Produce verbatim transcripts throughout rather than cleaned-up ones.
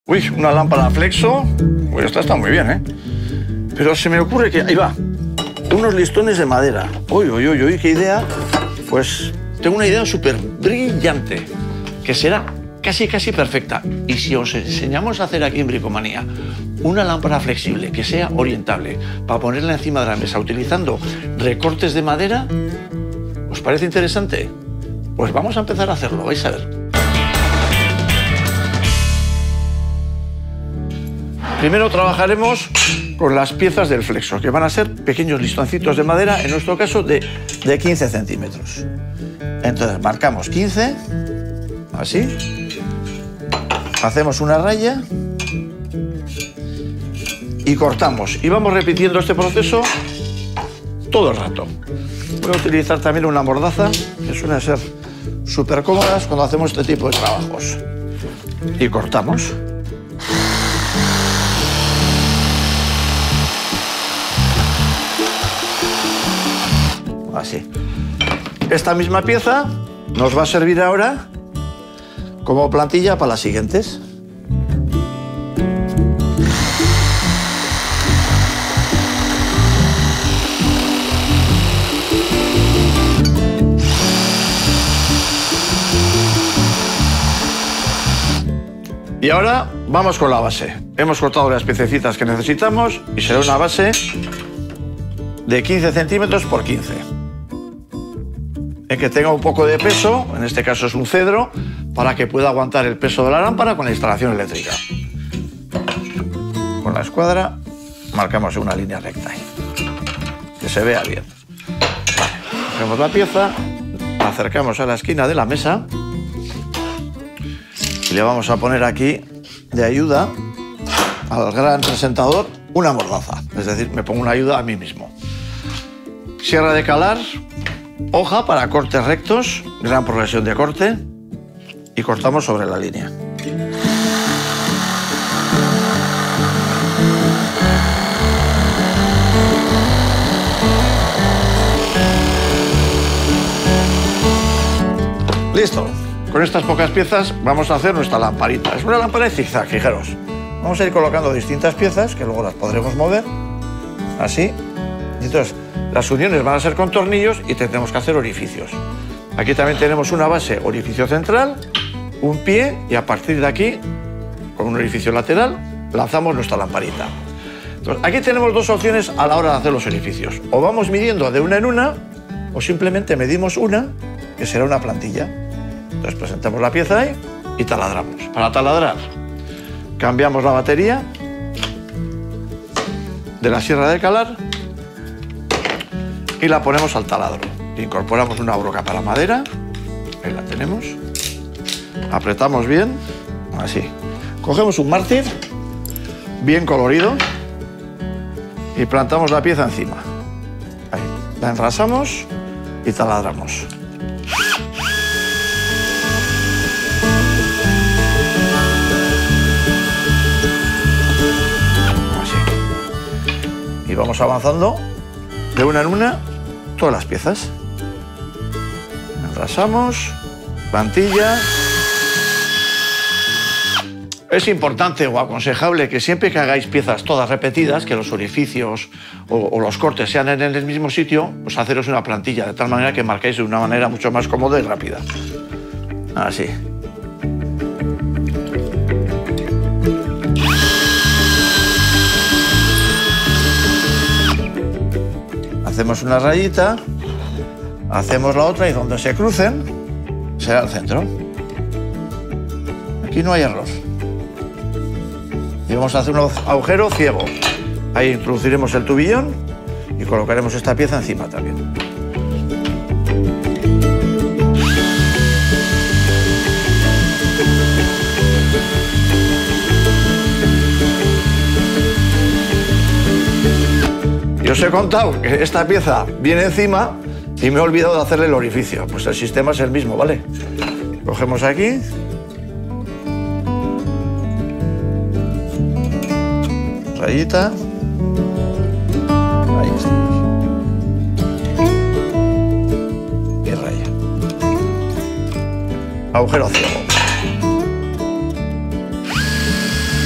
Uy, una lámpara flexo. Uy, esta está muy bien, ¿eh? Pero se me ocurre que... Ahí va. Unos listones de madera. Uy, uy, uy, uy, qué idea. Pues tengo una idea súper brillante, que será casi, casi perfecta. Y si os enseñamos a hacer aquí en Bricomanía una lámpara flexible que sea orientable para ponerla encima de la mesa utilizando recortes de madera, ¿os parece interesante? Pues vamos a empezar a hacerlo, vais a ver. Primero trabajaremos con las piezas del flexo, que van a ser pequeños listoncitos de madera, en nuestro caso de, de quince centímetros. Entonces marcamos quince, así, hacemos una raya y cortamos. Y vamos repitiendo este proceso todo el rato. Voy a utilizar también una mordaza, que suelen ser súper cómodas cuando hacemos este tipo de trabajos. Y cortamos. Así. Esta misma pieza nos va a servir ahora como plantilla para las siguientes. Y ahora vamos con la base. Hemos cortado las piececitas que necesitamos y será una base de quince centímetros por quince. Que tenga un poco de peso, en este caso es un cedro, para que pueda aguantar el peso de la lámpara con la instalación eléctrica. Con la escuadra marcamos una línea recta ahí, que se vea bien. Vale. Cogemos la pieza, la acercamos a la esquina de la mesa y le vamos a poner aquí de ayuda al gran presentador una mordaza, es decir, me pongo una ayuda a mí mismo. Sierra de calar, hoja para cortes rectos, gran progresión de corte, y cortamos sobre la línea. Listo. Con estas pocas piezas vamos a hacer nuestra lamparita. Es una lámpara de zigzag, fijaros. Vamos a ir colocando distintas piezas que luego las podremos mover, así. Y entonces, las uniones van a ser con tornillos y tendremos que hacer orificios. Aquí también tenemos una base, orificio central, un pie y a partir de aquí, con un orificio lateral, lanzamos nuestra lamparita. Entonces, aquí tenemos dos opciones a la hora de hacer los orificios. O vamos midiendo de una en una o simplemente medimos una, que será una plantilla. Entonces presentamos la pieza ahí y taladramos. Para taladrar, cambiamos la batería de la sierra de calar y la ponemos al taladro. Incorporamos una broca para madera, ahí la tenemos, apretamos bien, así. Cogemos un mártir bien colorido y plantamos la pieza encima. Ahí. La enrasamos y taladramos. Así. Y vamos avanzando de una en una todas las piezas. Enrasamos, plantilla. Es importante o aconsejable que siempre que hagáis piezas todas repetidas, que los orificios o, o los cortes sean en el mismo sitio, pues haceros una plantilla, de tal manera que marquéis de una manera mucho más cómoda y rápida. Así. Hacemos una rayita, hacemos la otra y donde se crucen será el centro. Aquí no hay error. Y vamos a hacer un agujero ciego. Ahí introduciremos el tubillón y colocaremos esta pieza encima también. Y os he contado que esta pieza viene encima y me he olvidado de hacerle el orificio. Pues el sistema es el mismo, ¿vale? Cogemos aquí. Rayita. Ahí está. Y raya. Agujero ciego.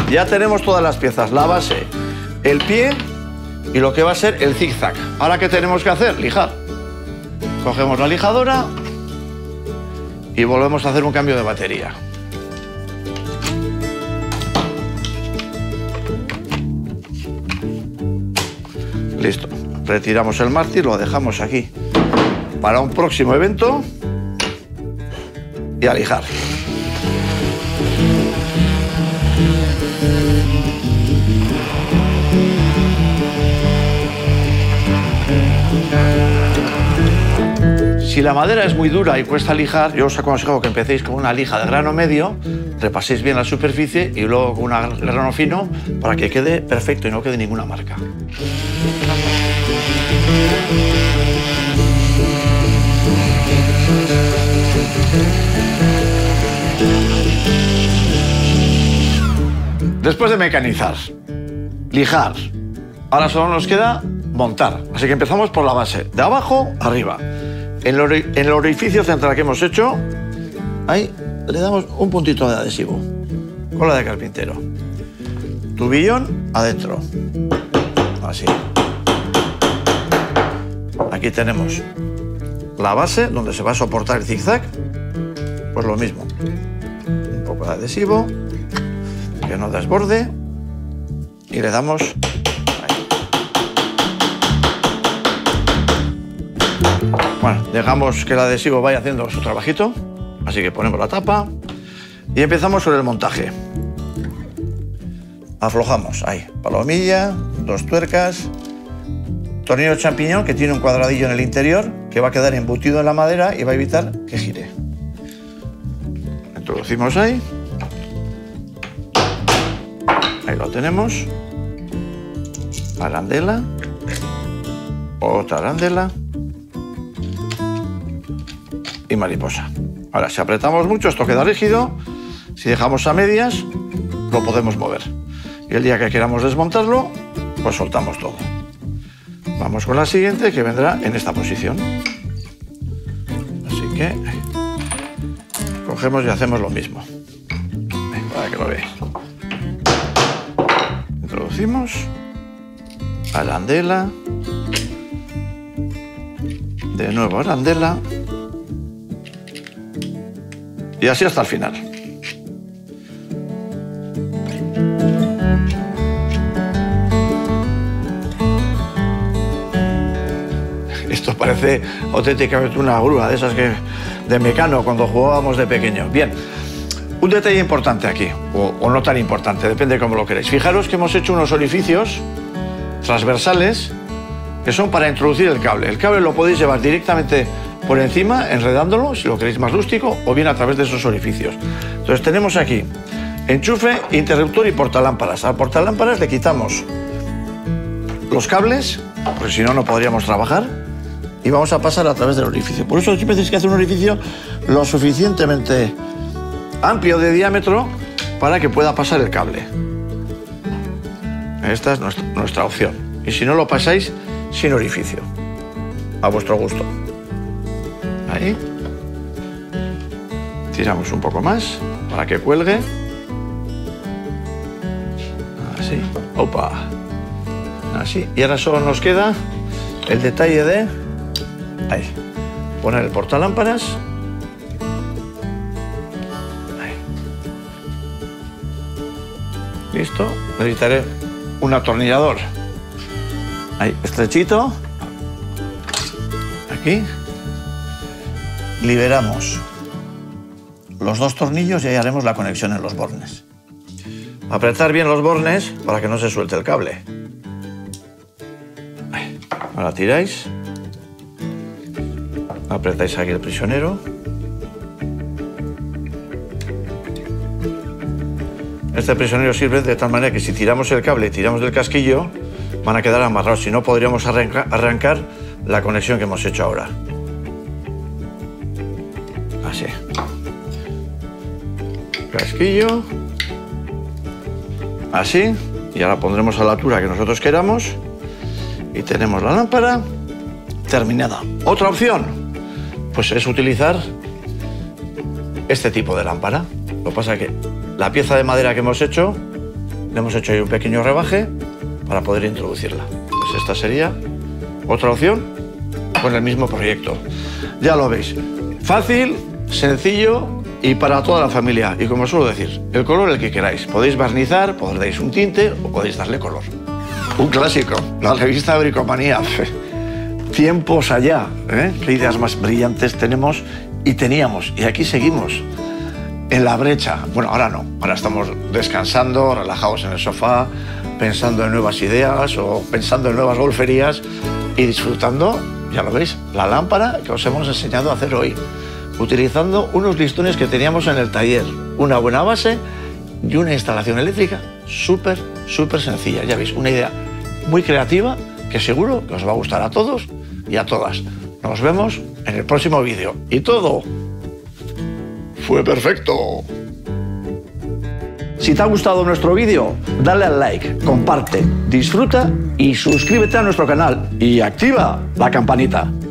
Ya tenemos todas las piezas, la base, el pie y lo que va a ser el zigzag. Ahora, ¿qué tenemos que hacer? Lijar. Cogemos la lijadora y volvemos a hacer un cambio de batería. Listo. Retiramos el mártir, lo dejamos aquí para un próximo evento y a lijar. Si la madera es muy dura y cuesta lijar, yo os aconsejo que empecéis con una lija de grano medio, repaséis bien la superficie y luego con un grano fino para que quede perfecto y no quede ninguna marca. Después de mecanizar, lijar, ahora solo nos queda montar. Así que empezamos por la base, de abajo arriba. En el orificio central que hemos hecho, ahí le damos un puntito de adhesivo, cola de carpintero. Tubillón adentro, así. Aquí tenemos la base donde se va a soportar el zigzag, pues lo mismo. Un poco de adhesivo, que no desborde, y le damos ahí. Bueno, dejamos que el adhesivo vaya haciendo su trabajito, así que ponemos la tapa y empezamos con el montaje. Aflojamos, ahí, palomilla, dos tuercas, tornillo champiñón que tiene un cuadradillo en el interior que va a quedar embutido en la madera y va a evitar que gire. Introducimos ahí. Ahí lo tenemos. Arandela. Otra arandela. Y mariposa. Ahora, si apretamos mucho, esto queda rígido. Si dejamos a medias, lo podemos mover. Y el día que queramos desmontarlo, pues soltamos todo. Vamos con la siguiente, que vendrá en esta posición. Así que cogemos y hacemos lo mismo. Para que lo veáis. Introducimos arandela, de nuevo arandela, y así hasta el final. Esto parece auténticamente una grúa de esas que de Mecano cuando jugábamos de pequeño. Bien, un detalle importante aquí, o, o no tan importante, depende de cómo lo queréis. Fijaros que hemos hecho unos orificios transversales que son para introducir el cable. El cable lo podéis llevar directamente por encima, enredándolo, si lo queréis más rústico, o bien a través de esos orificios. Entonces tenemos aquí enchufe, interruptor y portalámparas. Al portalámparas le quitamos los cables, porque si no, no podríamos trabajar, y vamos a pasar a través del orificio. Por eso siempre tenéis que hacer un orificio lo suficientemente amplio de diámetro para que pueda pasar el cable. Esta es nuestra, nuestra opción. Y si no, lo pasáis sin orificio, a vuestro gusto. Ahí. Tiramos un poco más para que cuelgue. Así. Opa. Así. Y ahora solo nos queda el detalle de... Ahí. Poner el portalámparas. Ahí. Listo. Necesitaré un atornillador. Ahí. Estrechito. Aquí. Liberamos los dos tornillos y ahí haremos la conexión en los bornes. Apretar bien los bornes para que no se suelte el cable. Ahí. Ahora tiráis. Apretáis aquí el prisionero. Este prisionero sirve de tal manera que si tiramos el cable y tiramos del casquillo, van a quedar amarrados. Si no, podríamos arranca, arrancar la conexión que hemos hecho ahora. Así. Casquillo. Así. Y ahora pondremos a la altura que nosotros queramos. Y tenemos la lámpara terminada. Otra opción, pues es utilizar este tipo de lámpara. Lo que pasa es que la pieza de madera que hemos hecho le hemos hecho ahí un pequeño rebaje para poder introducirla. Pues esta sería otra opción con el mismo proyecto. Ya lo veis, fácil, sencillo y para toda la familia. Y como suelo decir, el color el que queráis. Podéis barnizar, podéis un tinte o podéis darle color. Un clásico, la revista Bricomanía. Tiempos allá, ¿eh? Qué ideas más brillantes tenemos y teníamos. Y aquí seguimos, en la brecha. Bueno, ahora no. Ahora estamos descansando, relajados en el sofá, pensando en nuevas ideas o pensando en nuevas golferías y disfrutando, ya lo veis, la lámpara que os hemos enseñado a hacer hoy, utilizando unos listones que teníamos en el taller, una buena base y una instalación eléctrica súper, súper sencilla. Ya veis, una idea muy creativa que seguro que os va a gustar a todos y a todas. Nos vemos en el próximo vídeo. Y todo fue perfecto. Si te ha gustado nuestro vídeo, dale al like, comparte, disfruta y suscríbete a nuestro canal y activa la campanita.